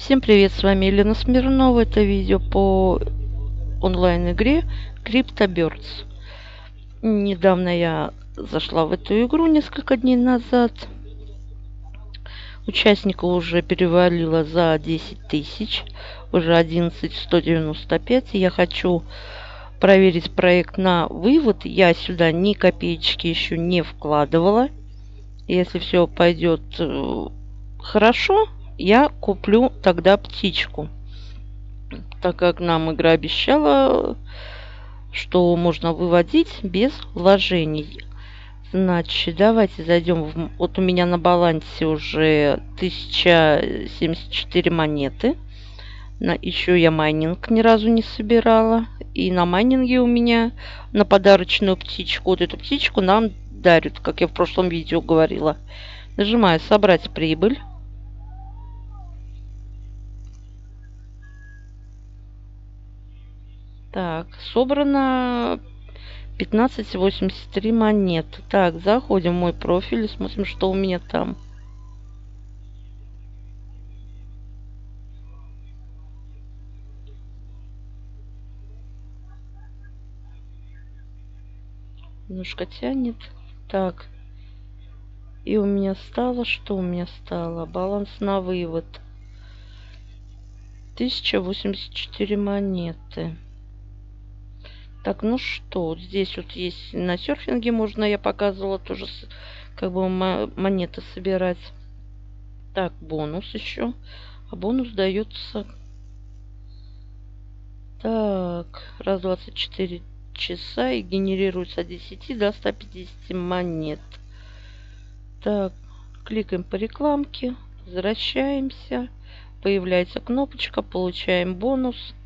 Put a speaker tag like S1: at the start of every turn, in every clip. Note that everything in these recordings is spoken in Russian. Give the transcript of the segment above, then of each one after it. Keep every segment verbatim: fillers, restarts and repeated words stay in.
S1: Всем привет, с вами Елена Смирнова. Это видео по онлайн-игре CryptoBirds. Недавно я зашла в эту игру, несколько дней назад. Участников уже перевалило за десять тысяч, уже одиннадцать сто девяносто пять. Я хочу проверить проект на вывод. Я сюда ни копеечки еще не вкладывала. Если все пойдет хорошо, я куплю тогда птичку, так как нам игра обещала, что можно выводить без вложений. Значит, давайте зайдем в... Вот у меня на балансе уже тысяча семьдесят четыре монеты. На... Еще я майнинг ни разу не собирала. И на майнинге у меня на подарочную птичку, вот эту птичку нам дарят, как я в прошлом видео говорила. Нажимаю «Собрать прибыль». Так, собрано пятнадцать восемьдесят три монеты. Так, заходим в мой профиль и смотрим, что у меня там. Немножко тянет. Так. И у меня стало, что у меня стало? Баланс на вывод. тысяча восемьдесят четыре монеты. Так, ну что, вот здесь вот есть на серфинге можно, я показывала тоже, как бы монеты собирать. Так, бонус еще. А бонус дается... Так, раз двадцать четыре часа и генерируется от десяти до ста пятидесяти монет. Так, кликаем по рекламке, возвращаемся. Появляется кнопочка, получаем бонус.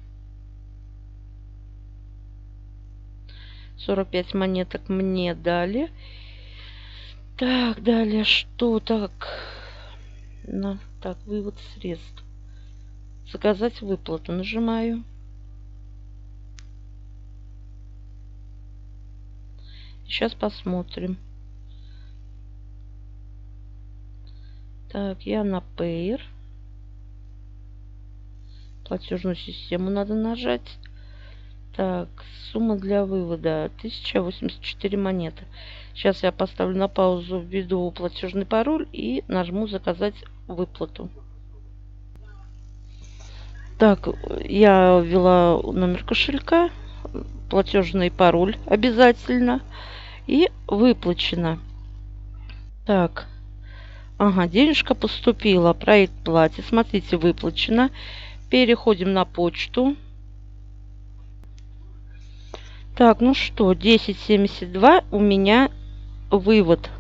S1: сорок пять монеток мне дали. Так, далее что? Так, на, так, вывод средств. Заказать выплату. Нажимаю. Сейчас посмотрим. Так, я на Payer. Платежную систему надо нажать. Так, сумма для вывода тысяча восемьдесят четыре монеты. Сейчас я поставлю на паузу, введу платежный пароль и нажму заказать выплату. Так, я ввела номер кошелька, платежный пароль обязательно и выплачено. Так, ага, денежка поступила, проект платит. Смотрите, выплачено. Переходим на почту. Так, ну что, десять семьдесят два у меня вывод.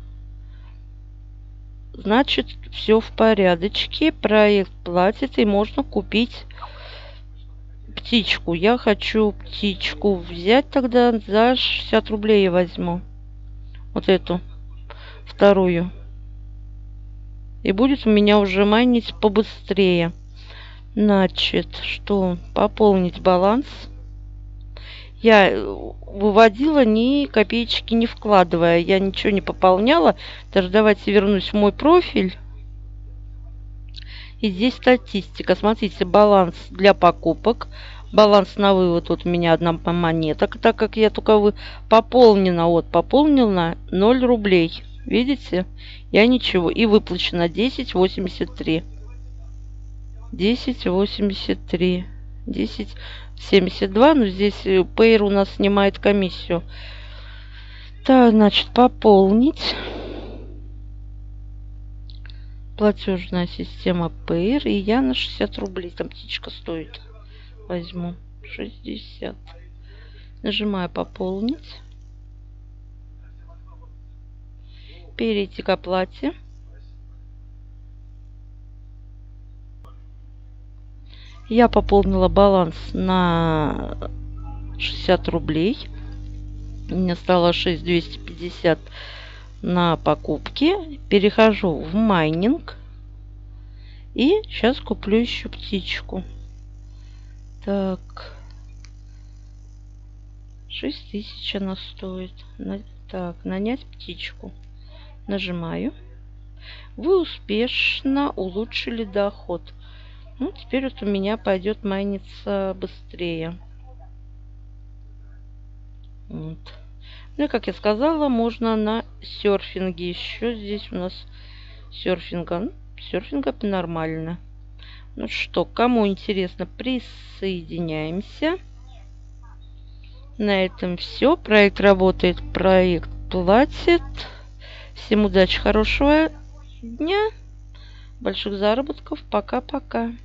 S1: Значит, все в порядочке. Проект платит и можно купить птичку. Я хочу птичку взять тогда за шестьдесят рублей я возьму. Вот эту, вторую. И будет у меня уже майнить побыстрее. Значит, что? Пополнить баланс. Я выводила ни копеечки не вкладывая. Я ничего не пополняла. Даже давайте вернусь в мой профиль. И здесь статистика. Смотрите, баланс для покупок. Баланс на вывод. Вот у меня одна монета. Так как я только вы пополнена. Вот, пополнена ноль рублей. Видите? Я ничего. И выплачено десять восемьдесят три. десять восемьдесят три. десять семьдесят два, но здесь Payer у нас снимает комиссию. Так, значит, пополнить. Платежная система Payer. И я на шестьдесят рублей. Там птичка стоит. Возьму шестьдесят. Нажимаю пополнить. Перейти к оплате. Я пополнила баланс на шестьдесят рублей. У меня стало шесть тысяч двести пятьдесят на покупки. Перехожу в майнинг. И сейчас куплю еще птичку. Так. шесть тысяч она стоит. Так, нанять птичку. Нажимаю. Вы успешно улучшили доход. Ну, теперь вот у меня пойдет майниться быстрее. Вот. Ну и как я сказала, можно на серфинге. Еще здесь у нас серфинга. Ну, серфинга нормально. Ну что, кому интересно, присоединяемся. На этом все. Проект работает, проект платит. Всем удачи, хорошего дня, больших заработков. Пока-пока.